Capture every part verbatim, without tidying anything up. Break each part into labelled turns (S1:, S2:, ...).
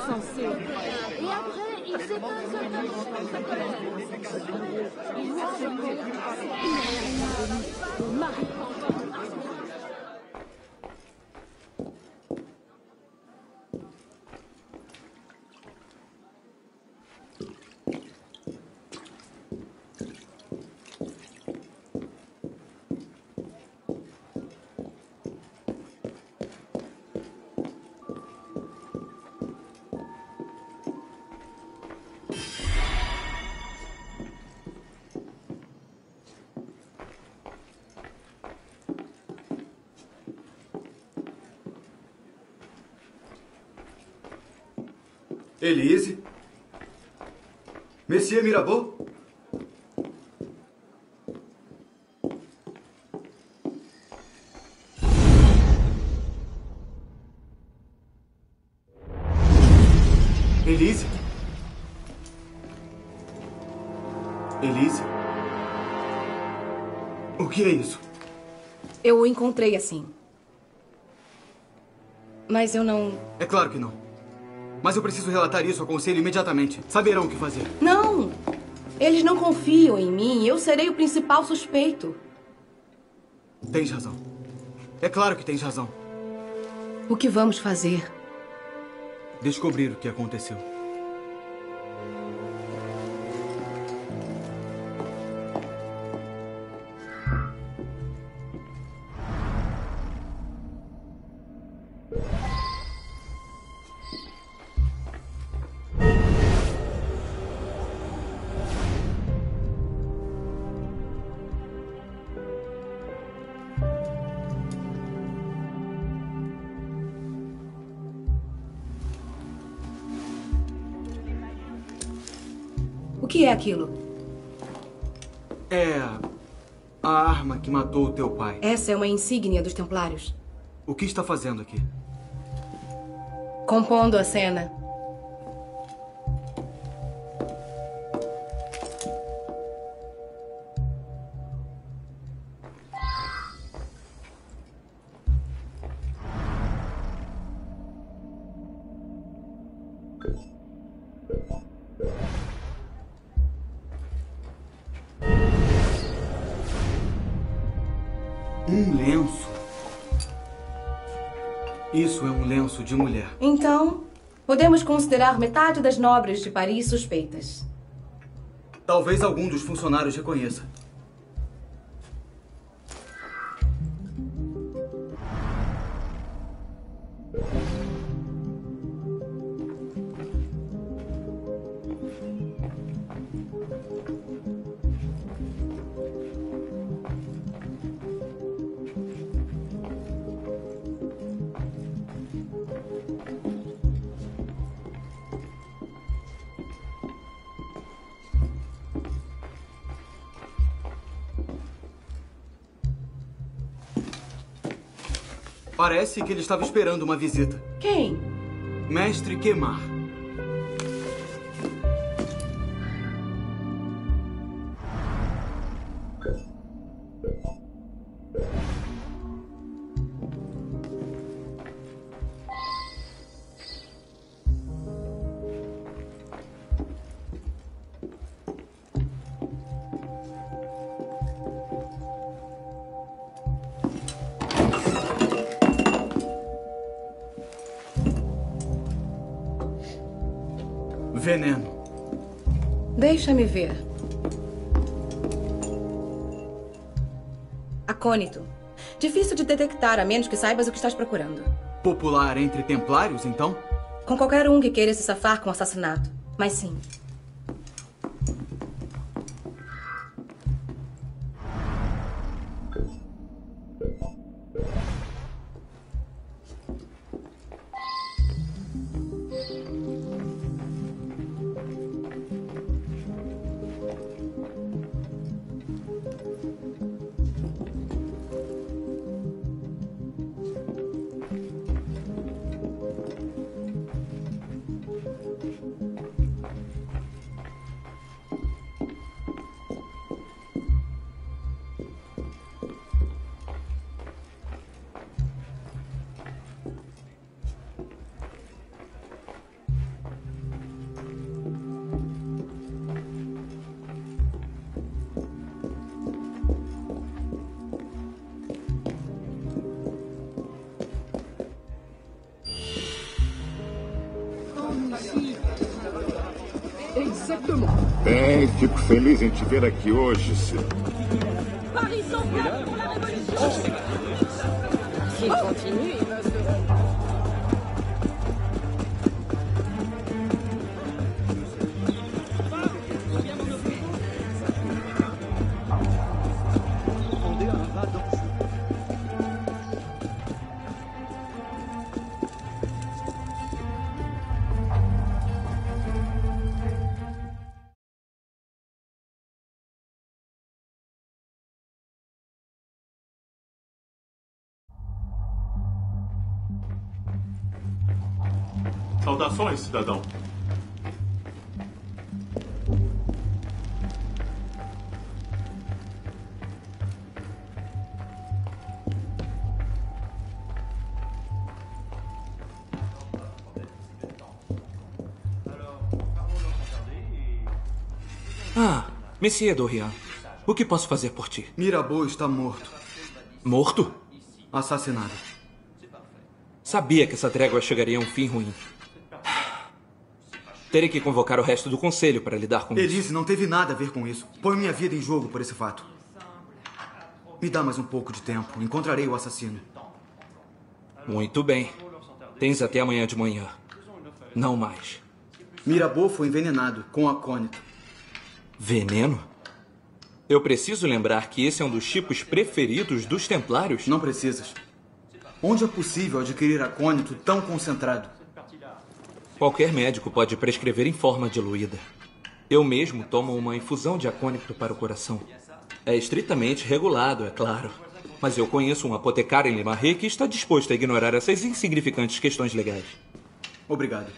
S1: insensé. Et après, il s'éteint seulement dans sa colère. Il voit ce monde irréel. Marie entend.
S2: Élise? Monsieur Mirabeau? Élise? Élise? O que é isso?
S3: Eu o encontrei assim. Mas eu não...
S2: É claro que não. Mas eu preciso relatar isso ao conselho imediatamente. Saberão o que fazer.
S3: Não! Eles não confiam em mim. Eu serei o principal suspeito.
S2: Tens razão. É claro que tens razão.
S3: O que vamos fazer?
S2: Descobrir o que aconteceu.
S3: O que é aquilo?
S2: É a arma que matou o teu pai.
S3: Essa é uma insígnia dos Templários.
S2: O que está fazendo aqui?
S3: Compondo a cena.
S2: Um lenço. Isso é um lenço de mulher.
S3: Então, podemos considerar metade das nobres de Paris suspeitas.
S2: Talvez algum dos funcionários reconheça. Parece que ele estava esperando uma visita.
S3: Quem?
S2: Mestre Quemar. Veneno.
S3: Deixa-me ver. Acônito. Difícil de detectar, a menos que saibas o que estás procurando.
S2: Popular entre templários, então?
S3: Com qualquer um que queira se safar com assassinato. Mas sim.
S4: Bem, fico feliz em te ver aqui hoje, Sil.
S1: Paris s'envole pour la révolution. S'il continue, il va se...
S5: Saudações, cidadão.
S2: Ah, Monsieur Dorian, o que posso fazer por ti? Mirabeau está morto. Morto? Assassinado. Sabia que essa trégua chegaria a um fim ruim. Terei que convocar o resto do conselho para lidar com
S6: Elise
S2: isso.
S6: não teve nada a ver com isso. Põe minha vida em jogo por esse fato. Me dá mais um pouco de tempo. Encontrarei o assassino.
S2: Muito bem. Tens até amanhã de manhã. Não mais.
S6: Mirabeau foi envenenado com acônito.
S2: Veneno? Eu preciso lembrar que esse é um dos tipos preferidos dos templários?
S6: Não precisas. Onde é possível adquirir acônito tão concentrado?
S2: Qualquer médico pode prescrever em forma diluída. Eu mesmo tomo uma infusão de acônito para o coração. É estritamente regulado, é claro. Mas eu conheço um apotecário em Le Marais que está disposto a ignorar essas insignificantes questões legais.
S6: Obrigado.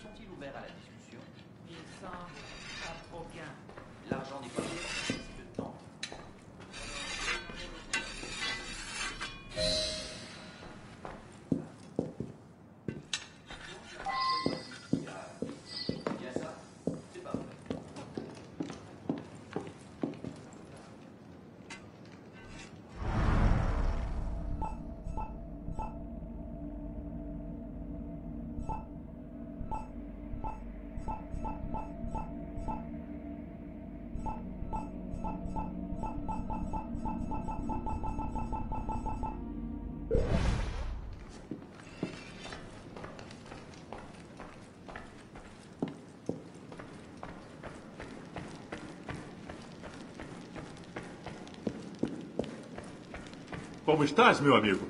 S5: Como estás, meu amigo?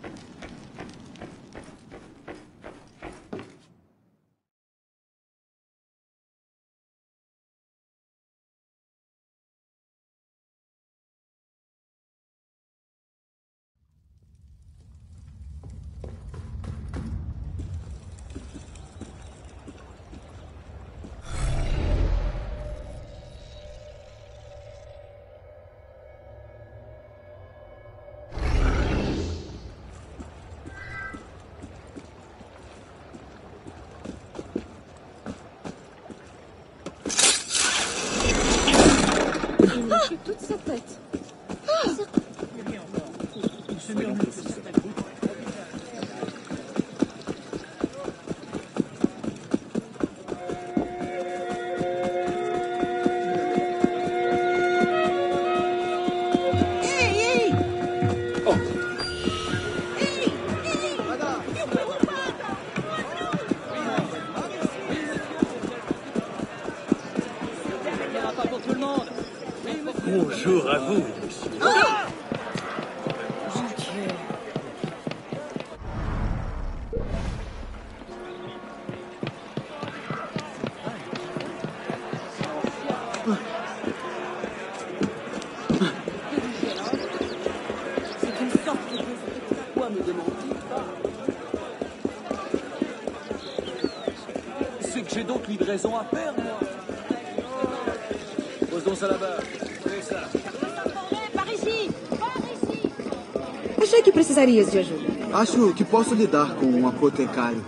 S1: Toute sa tête.
S7: Bonjour à vous, monsieur.
S1: Ah!
S7: C'est une sorte de... Pourquoi me demandez pas? C'est que j'ai d'autres livraisons à faire, moi. Posons ça là-bas.
S3: Achei que precisarias de ajuda.
S6: Acho que posso lidar com um apotecário.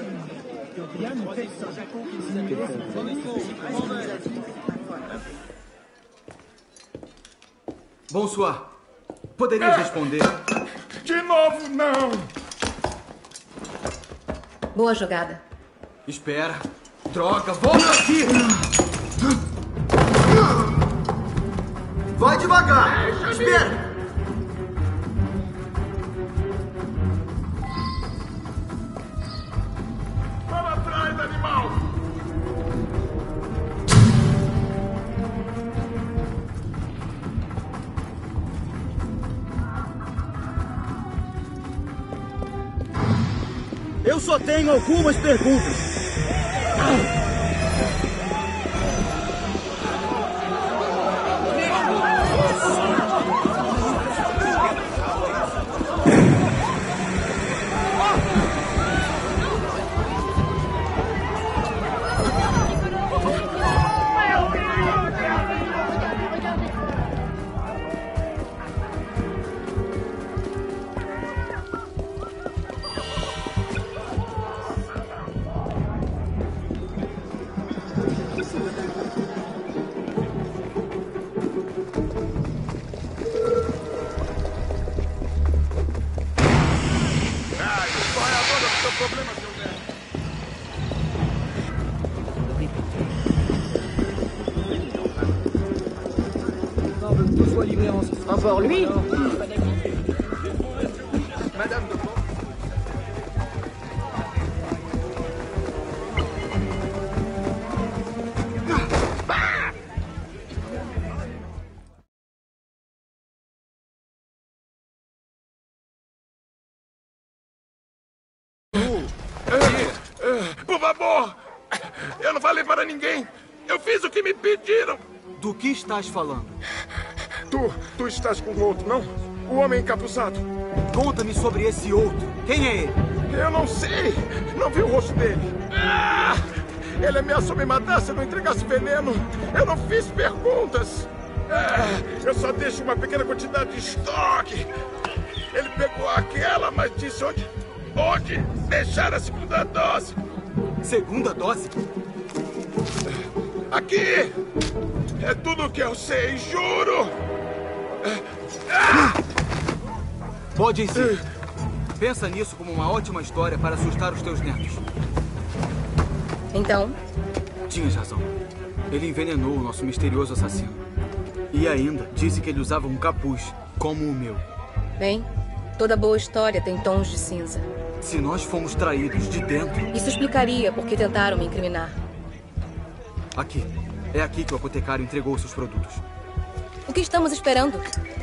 S6: Bonsoir. Poderias responder?
S4: De novo, não!
S3: Boa jogada.
S6: Espera. Droga, volta aqui! Vai devagar! Espera!
S4: Para trás, animal!
S8: Eu só tenho algumas perguntas.
S1: Encore lui?
S4: Madame de Pont. Por favor! Eu não falei para ninguém! Eu fiz o que me pediram!
S6: Do que estás falando?
S4: Tu, tu estás com o outro, não? O homem encapuçado.
S6: Conta-me sobre esse outro. Quem é ele?
S4: Eu não sei. Não vi o rosto dele. Ah! Ele ameaçou me matar se eu não entregasse veneno. Eu não fiz perguntas. Ah! Eu só deixo uma pequena quantidade de estoque. Ele pegou aquela, mas disse onde, onde deixar a segunda dose.
S6: Segunda dose?
S4: Aqui! É tudo o que eu sei, juro! Ah!
S6: Pode ser. Pensa nisso como uma ótima história para assustar os teus netos.
S3: Então?
S6: Tinhas razão. Ele envenenou o nosso misterioso assassino. E ainda disse que ele usava um capuz, como o meu.
S3: Bem, toda boa história tem tons de cinza.
S6: Se nós fomos traídos de dentro...
S3: Isso explicaria por que tentaram me incriminar.
S6: Aqui. É aqui que o apotecário entregou seus produtos.
S3: O que estamos esperando?